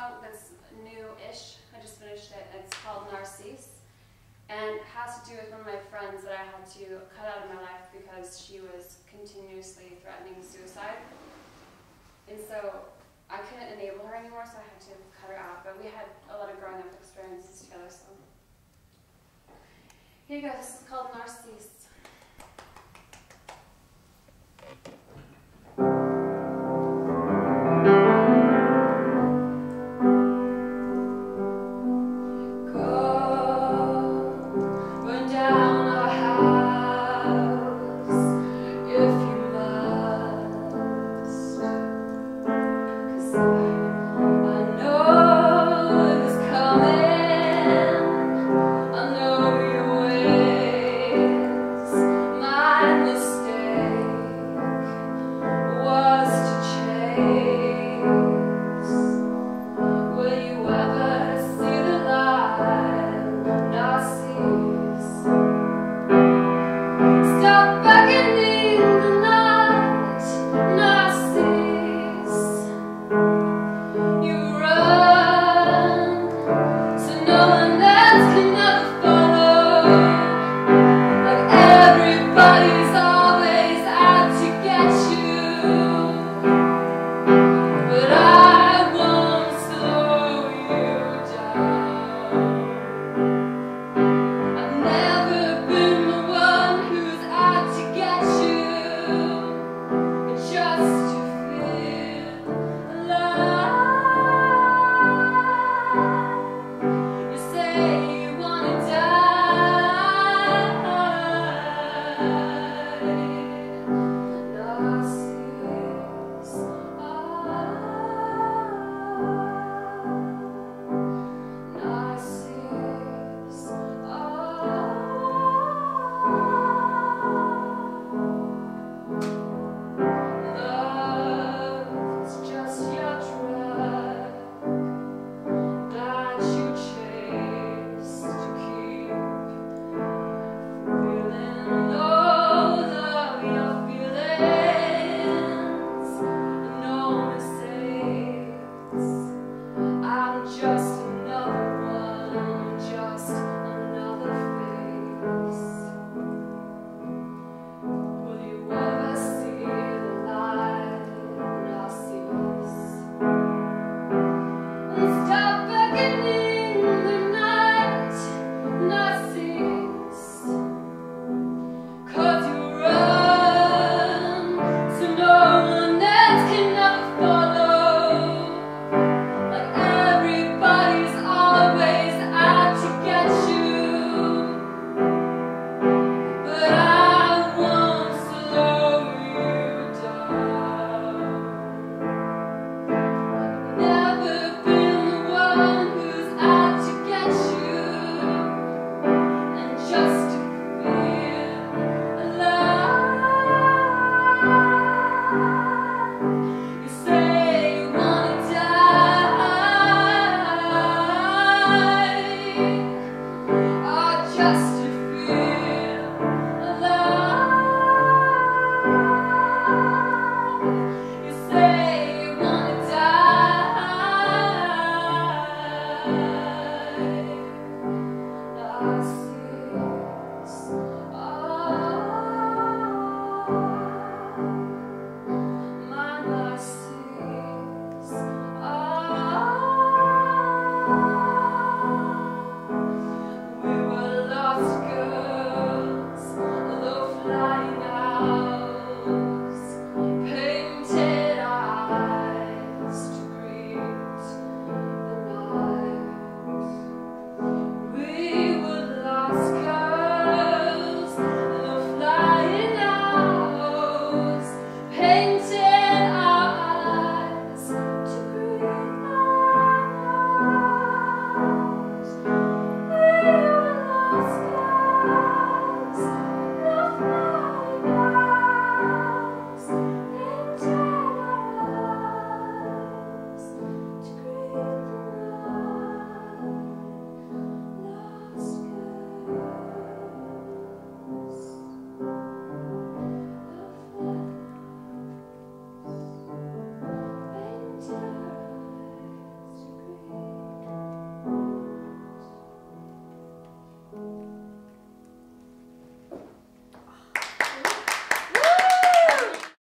song that's new-ish. I just finished it. It's called Narcisse, and it has to do with one of my friends that I had to cut out of my life because she was continuously threatening suicide. And so I couldn't enable her anymore, so I had to cut her out. But we had a lot of growing up experiences together, so here you go. This is called Narcisse.